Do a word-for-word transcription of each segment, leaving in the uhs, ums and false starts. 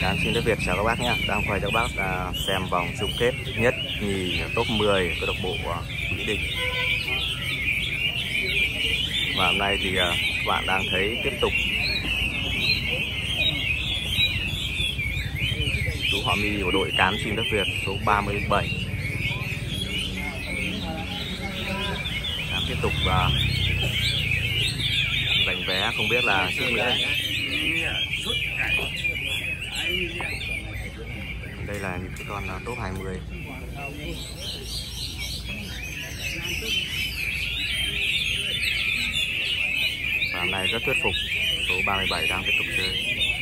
Cám xin đất Việt chào các bác nhé. Đang quay cho các bác à, xem vòng chung kết nhất nhì top mười câu lạc bộ Mỹ Đình. Và hôm nay thì à, các bạn đang thấy tiếp tục chú họ Mi của đội Cám xin đất Việt số ba mươi bảy. Cám tiếp tục và giành vé, không biết là chút nữa. Đây là những cái con top hai mươi. Và hôm nay rất thuyết phục, số ba mươi bảy đang tiếp tục chơi.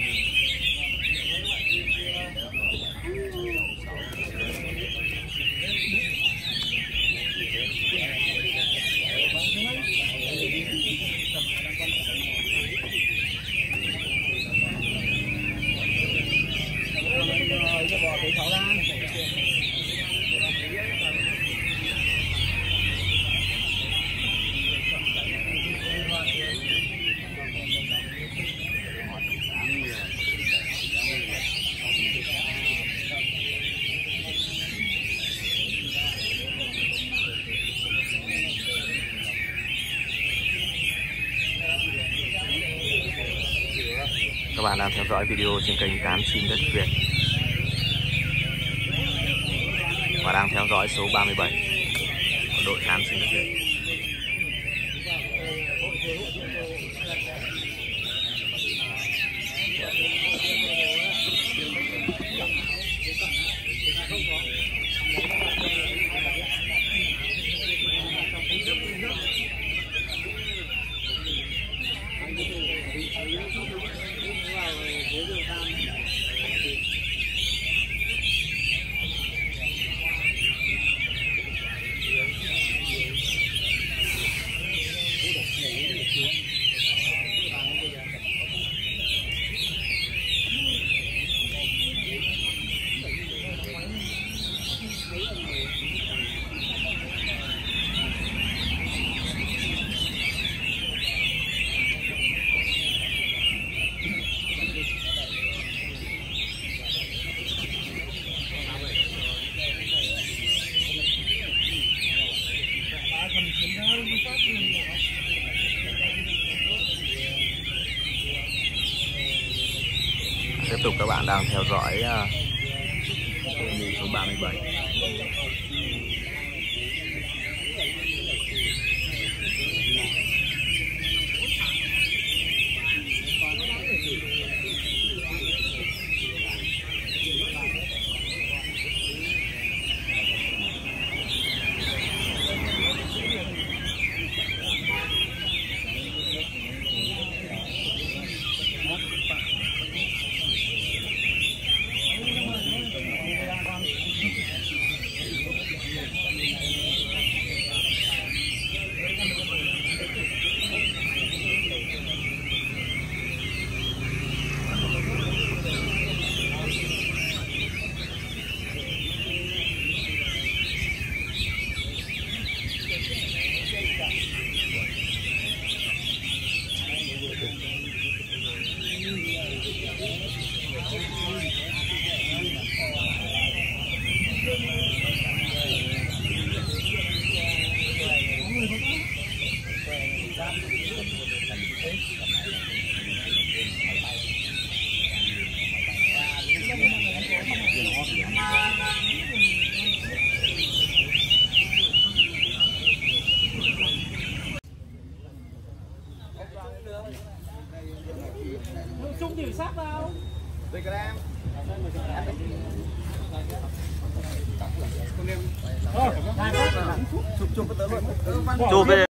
Các bạn đang theo dõi video trên kênh Cám xin đất Việt và đang theo dõi số ba mươi bảy của đội Cám xin đất Việt. Tiếp tục các bạn đang theo dõi số ba mươi bảy. Chung thì sát vào. Đây các em. Chụp chụp tới luôn. Chụp về.